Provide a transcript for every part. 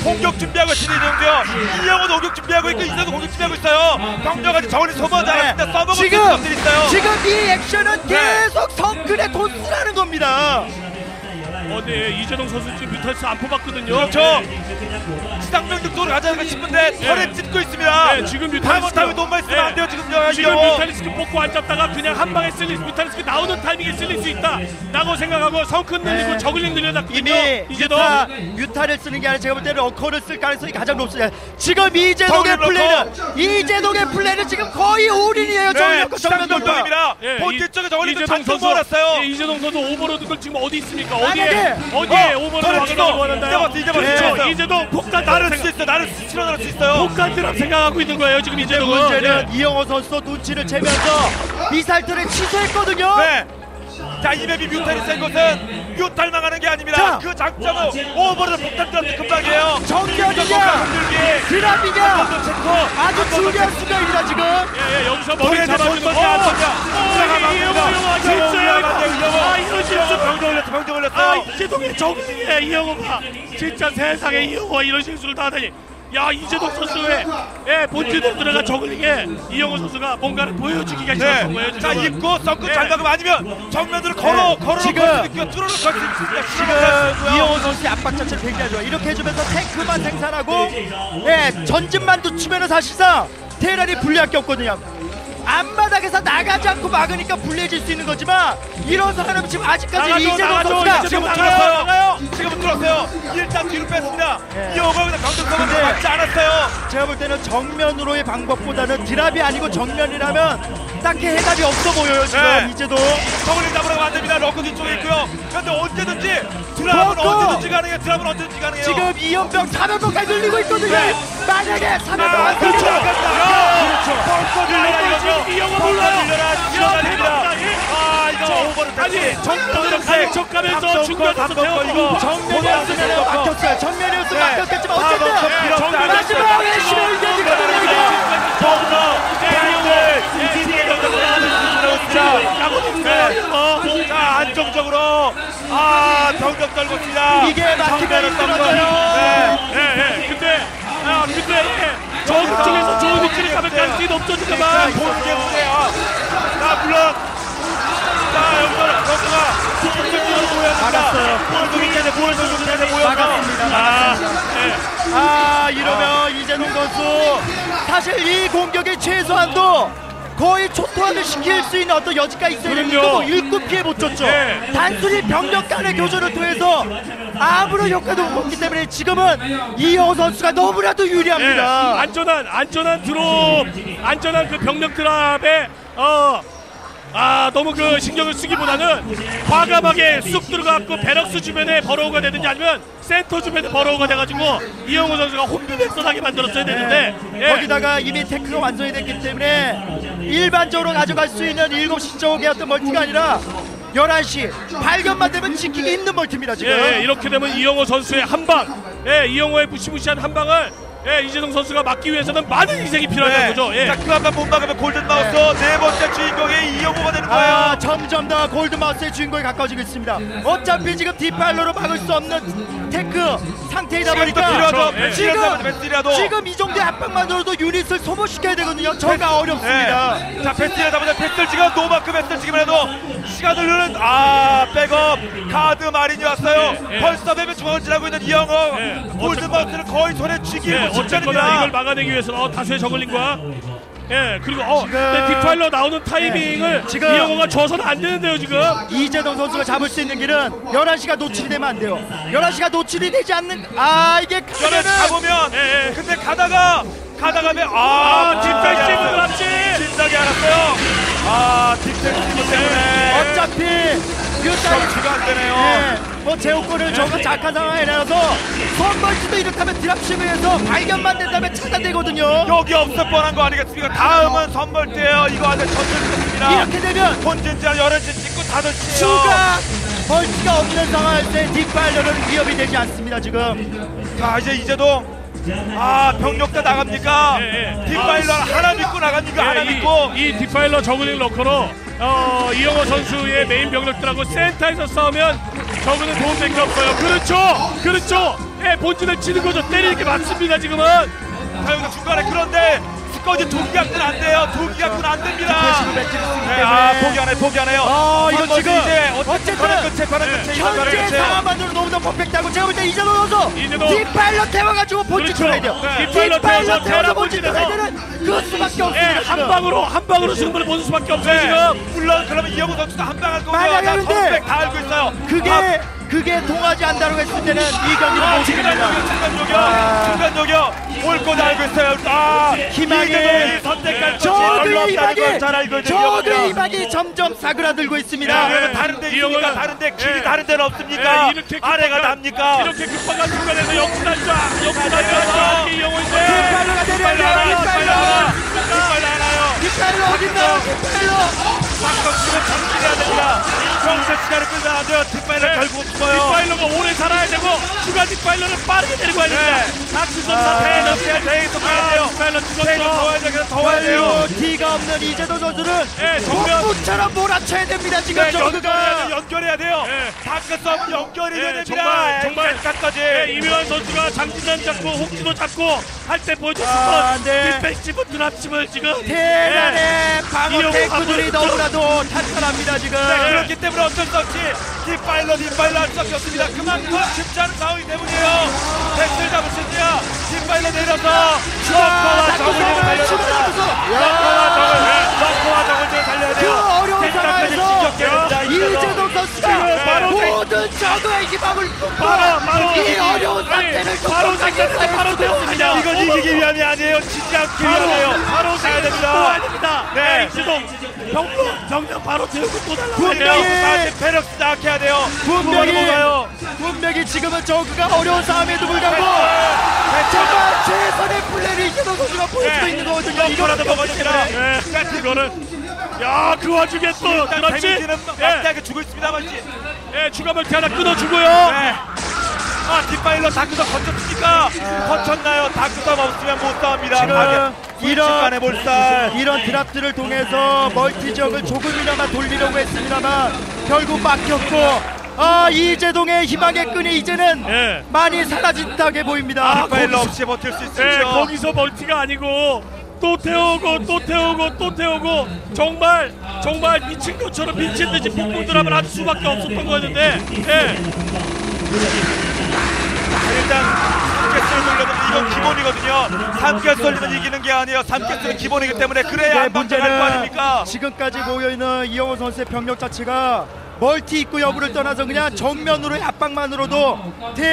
공격 준비하고 있는 이정도요. 이영호도 공격 준비하고 있고 이재도 공격 준비하고 있어요. 병력까지 저걸리 소모하지 않았는데 써먹을 수 있는 것들이 있어요. 지금 이 액션은 계속 성큰의 돈수라는 겁니다. 네, 이재동 선수 지금 뮤탈스 안 뽑았거든요. 그렇죠. 지상병력도로 가자고 싶은데 털에 찢고 있습니다. 네, 지금 뮤탈리스크 타임에 돈만 있으면 안 돼요. 지금 뮤탈리스크 뽑고 앉았다가 그냥 한 방에 쓸릴 뮤탈리스크 나오는 타이밍에 쓸릴 수 있다 라고 생각하고 성큰 늘리고 저글링 늘려놨거든요. 이미 이재동 뮤타를 쓰는 게 아니라 제가 볼 때는 러커를 쓸 가능성이 가장 높습니다. 지금 이재동의 플레이는 지금 거의 올인이에요. 정면돌입니다. 본진 쪽에 저걸링도 잔뜩 모았어요. 이재동 선수 오버로드가 지금 어디 있습니까? 어디에 오버로드 와가지고 원한다요? 이재동 폭탄 나를 수 있어. 나를 실어낼 수 있어요. 폭탄 드랍 생각하고 있는 거예요. 지금 이재동은. 문제는 이영호 선수 눈치를 채면서 미사일들을 취소했거든요. 네. 자, 이 맵이 뮤탈이 센 것은 뮤탈 나가는 게 아닙니다. 자, 그 장점은 오버로드 폭탄 드랍 금방이에요. 정면이냐 드랍이냐 아주 중요한 순간입니다 지금. 여기서 머리 잡아주는 이거 진짜 병정 올렸어요. 이재동의 정리에 이영호가 진짜 세상에 이영호가 이런 실수를 다 하다니. 야, 이재동 선수의 본진으로 들어가 저글링에 이영호 선수가 뭔가를 보여주기가 시작한 거예요. 자, 입고 썬크 잘 막으면 아니면 정면으로 걸어 지금 뚫어놓고 걸수 있습니다. 지금 이영호 선수의 압박 자체를 굉장히 좋아. 이렇게 해주면서 탱크만 생산하고 전진만 늦추면 사실상 테란이 불리할 게 없거든요. 앞마당에서 나가지 않고 막으니까 불리해질 수 있는 거지만 이런 상황은 지금 아직까지 이재동 선수가 지금은 뚫었어요. 지금은 뚫었어요. 일단 뒤로 뺐습니다. 이영호가 그냥 병력성한테 맞지 않았어요. 제가 볼 때는 정면으로의 방법보다는 드랍이 아니고 정면이라면 딱히 해답이 없어 보여요 지금 이재동. 저글링 잡으라고 안 됩니다. 러커 뒤쪽에 있고요. 그런데 언제든지 드랍은 언제든지 가능해요. 드랍은 언제든지 가능해요. 지금 이연병 400번까지 늘리고 있거든요. 만약에 400번 그렇죠. 이영호 몰라요. 이거 오버를 아니 정면으로 가는 척가면서 중간에서 태워버리고 정면이었으면 막혔어요. 정면이었으면 막혔겠지만 어쨌든 마지막에 심을 이겨지거든요 이게. 자, 안정적으로 병력 떨궜습니다. 이게 막히면 힘들어져요. 근데 저쪽에서 좋은 위치를 가면 가능성이 높아지지만 보는 게 문제야. 자, 물론 여기서 러커가 적극적으로 모여야 막았어요. 보여주기 모여서 막았습니다. 이러면 이재동 선수 사실 이 공격의 최소한도 거의 초토화를 시킬 수 있는 어떤 여지가 있어야 되는데 뭐 일꾼 피해 못 줬죠. 단순히 병력 간의 교전을 통해서 아무런 효과도 못 봤기 때문에 지금은 이영호 선수가 너무나도 유리합니다. 안전한 드롭, 안전한 그 병력 드랍에 너무 그 신경을 쓰기보다는 과감하게 쑥 들어가고 베럭스 주변에 버러우가 되든지 아니면 센터 주변에 버러우가 돼가지고 이영호 선수가 혼비백선하게 만들었어야 되는데 거기다가 이미 테크가 완성이 됐기 때문에 일반적으로 가져갈 수 있는 7시 쪽의 어떤 멀티가 아니라 11시 발견만 되면 지키기 힘든 멀티입니다 지금. 이렇게 되면 이영호 선수의 한방, 이영호의 무시무시한 한방을 이재동 선수가 막기 위해서는 많은 희생이 필요하다는 거죠. 자, 그 한 번 못 막으면 골든마우스 네 번째 주인공이 이영호가 되는 거예요. 점점 더 골든마우스의 주인공이 가까워지고 있습니다. 어차피 지금 뒷발로로 막을 수 없는 테크 상태이다 보니까 지금 이 정도의 압박만으로도 유닛을 소모시켜야 되거든요. 저가 어렵습니다. 자, 베스트라다 보니 베스트 지금 노마크 베스트 지금 해도 시간을 흐르는 백업 카드 마린이 왔어요. 벌써 맵에 중앙을 지나고 있는 이영호 골든마우스를 거의 손에 쥐기 어쨌거나 이걸 막아내기 위해서 다수의 저글링과 그리고 디파일러 나오는 타이밍을 지금 이영호가 줘서는 안 되는데요 지금. 이재동 선수가 잡을 수 있는 길은 11시가 노출이 되면 안 돼요. 11시가 노출이 되지 않는 이게 가면은 가보면 근데 가다가면 뒷발집을 들었지. 진작에 알았어요. 뒷발집 때문에 어차피 정치가 안 되네요. 뭐 제호권을 저거 작한 상황에 내놔서 선벌지도 이렇다면 드랍십을 해서 발견만 된다면 차단되거든요. 여기 없을 뻔한 거 아니겠습니까? 다음은 선벌대예요. 이거 아주 전술입니다. 이렇게 되면 본진지 11시 찍고 5시에요. 추가 벌지가 없는 상황일 때 뒷발로는 위협이 되지 않습니다 지금. 자, 이제 이재동 병력 다 나갑니까? 뒷발로 하나 믿고 나갑니까? 하나 믿고 이 뒷파일러 저글링 러커로 이영호 선수의 메인 병력들하고 센터에서 싸우면 저그는 도움될 게 없어요. 그렇죠. 본진을 치는 거죠. 때리는 게 맞습니다 지금은. 자, 여기서 중간에 그런데 스커지 도기약분 안 돼요. 도기약분 안 됩니다. 포기하네요. 이거 지금 어쨌든 끝에 현재 상황만으로 너무나 퍼펙트하고 제가 볼 때 이재동 선수 이재동. 뒷발로 태워가지고 본진 그렇죠. 쳐야 돼요. 네. 뒷발로 태워서 태워서 본진 본진에서. 쳐야 되는 그 수밖에 없습니다. 한 방으로 승부를 보는 수밖에 없어요 지금. 물론 그러면 이영호 선수도 한 방 할 거고요. 만약에 근데 컴백 다 알고 있어요. 그게 통하지 않다고 했을 때는 이 경기는 못 이깁니다. 중간 요격 올 거다 알고 있어요. 희망이 선택할 저그의 희망이 점점 사그라들고 있습니다. 그러면 다른데 있습니까? 다른데 길이 다른 데는 없습니까? 아래가 납니까? 이렇게 급박한 중간에서 역시나죠. 이영호인데. 뒷발로가 내려야 돼요. 뒷발로 어딨나요? 뒷발로. 박성수는 정신해야 됩니다. 정신 시간을 끌면 안 돼요. 뒷발을 결국 죽어요. 뒷바일러가 오래 살아야 되고 추가 뒷바일러를 빠르게 데리고 가야 됩니다. 박수선 대에서 가야 돼요. 뒷바일러 대에서 죽었어. 더 와야 돼요. 더 와야 돼요. 결국 티가 없는 이재동 선수는 정면. 폭풍처럼 몰아쳐야 됩니다. 지금 저그가. 연결해야 돼요. 네. 다크 싸움 연결이 돼야 됩니다. 정말 까지 이명환 선수가 장진환 잡고 홍지도 잡고 할 때 보여줬던 네. 뒷백집은 드랍집을 지금 테란의 방어 이영호 탱크들이 선수. 너무나도 탄탄합니다 지금. 그렇기 때문에 어쩔 수 없이 뒷발로 할 수밖에 없습니다. 그만큼 쉽지 않은 상황이 때문이에요. 백을 잡을 수 있냐? 뒷발로 내려서 럭커와 적을 달려야 럭커와 적을 달려야 그 돼요. 어려운 상황에서 이재동 선수가 바로 모든 적의 희망을 바로 이 어려운 상태를 바로 생겼어요. 이건 이기기 위함이 아니에요. 지지 않기 위함이에요. 바로 가야 됩니다. 가야 됩니다. 네. 이재동 병력 바로 들고 또 달라가야 분명히 돼요. 배력 시작해야 돼요. 분명히 지금은 저그가 어려운 싸움에도 불구하고 정말 최선의 플레이를 이재동 선수가 보여주고 있는 거거든요. 이거라도 먹어야 됩니다. 네, 이거는 그 와중에 또 그렇지. 데미지는 막대하게 주고 있습니다. 맞지? 추가 멀티 하나 끊어주고요. 네. 뒷바일러 다크도 거쳤습니까? 거쳤나요? 다크도 없으면 못 싸웁니다. 순식간에 몰살. 이런 드랍들을 통해서 멀티지역을 조금이나마 돌리려고 했습니다만 결국 막혔고 이재동의 희망의 끈이 이제는 많이 사라진다게 보입니다. 뒷바일러 없이 버틸 수 있습니다. 거기서 멀티가 아니고 또 태우고 정말 미친 것처럼 미친 듯이 폭풍드랍을 할 수밖에 없었던 거였는데 일단 3개스를 돌려도 이건 기본이거든요. 3개스 돌리면 이기는 게 아니에요. 3개스는 기본이기 때문에 그래야 한방전 할거 아닙니까? 지금까지 모여있는 이영호 선수의 병력 자체가 멀티 입구 여부를 떠나서 그냥 정면으로의 압박만으로도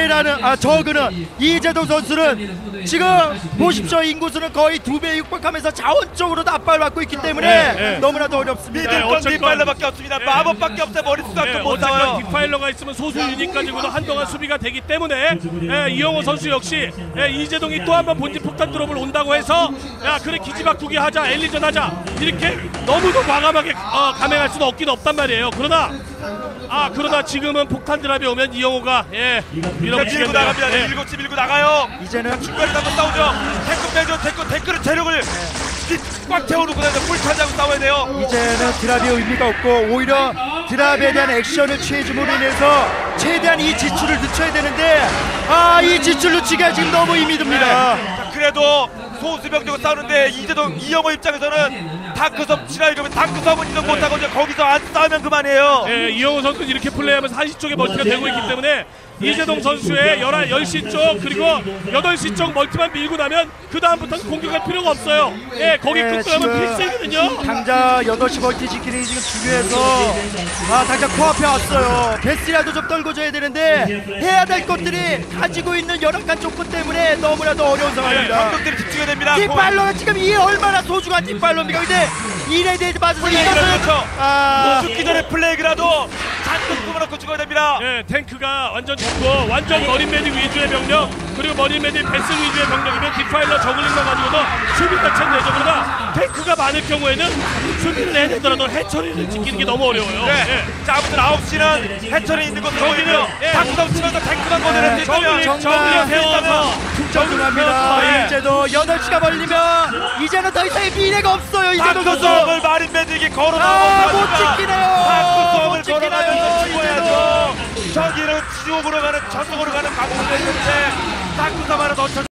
저그는 이재동 선수는 지금 보십시오. 인구수는 거의 2배 육박하면서 자원적으로도 압박을 받고 있기 때문에 너무나도 어렵습니다. 믿을 건 뒷바일러밖에 없습니다. 마법밖에 없어요. 머릿수가 못 나와요. 뒷파일러가 있으면 소수 유닛 가지고도 한동안 수비가 되기 때문에 이영호 선수 역시 이재동이 또 한 번 본진 폭탄 드롭을 온다고 해서 그래 기지박두기 하자 엘리전 하자 이렇게 너무도 과감하게 감행할 수는 없긴 없단 말이에요. 그러나 지금은 폭탄 드랍이 오면 이영호가 밀고 나갑니다. 밀고 나가요. 이제는 중간에 한번 싸우죠. 탱크 빼죠. 탱크를 재력을 꽉 태워놓고 불타자고 싸워야 돼요. 이제는 드랍이 의미가 없고 오히려 드랍에 대한 액션을 취해줌으로 인해서 최대한 이 지출을 늦춰야 되는데 이 지출 늦추기가 지금 너무 힘이 듭니다. 그래도 소수병력을 싸우는데 이영호 입장에서는 다크섬 치라 이러면 다크섬은 이동 못하고 거기서 안 싸우면 그만이에요. 이영호 선수는 이렇게 플레이하면서 1시 쪽에 멀티가 되고 있기 때문에 이재동 선수의 10시 쪽 그리고 8시 쪽 멀티만 밀고 나면 그 다음부터는 공격할 필요가 없어요. 거기 끝나면 필수거든요. 당장 8시 멀티 지키는 지금 중요해서 당장 코앞에 왔어요. 베스라도 좀 떨궈줘야 되는데 해야 될 것들이 가지고 있는 열악한 조건 때문에 너무나도 어려운 상황입니다. 감독들이 집중해야 됩니다. 뒷발로가 지금 이게 얼마나 소중한 뒷발로입니까? 근데 이래 대지 맞아서 그렇죠. 죽기 전에 플레이라도 잔뜩 끊어놓고 죽어야 됩니다. 탱크가 완전 좋고 완전 머린메딕 위주의 병력 그리고 머린메딕 베슬 위주의 병력이면 디파일러 저글링만 가지고도 수비 자체는 되죠. 그러나 탱크가 많을 경우에는 수비를 해내더라도 해처리를 지키는 게 너무 어려워요. 자, 아무튼 9시는 해철이 있는 곳으로 보이고요. 다크섬 치면서 탱크만 거느릴 수 있다면 저글링 세워서 충전중합니다. 이제도 8시가 걸리면 이제는 더 이상의 미래가 없어요. 이제도 다크섬을 마린메딕이 걸어나오고 못 지키네요. 다크섬을 걸어가면서 죽어야죠. 저기는 지옥으로 가는 저쪽으로 가는 방법이 있는데 다크가 하나 더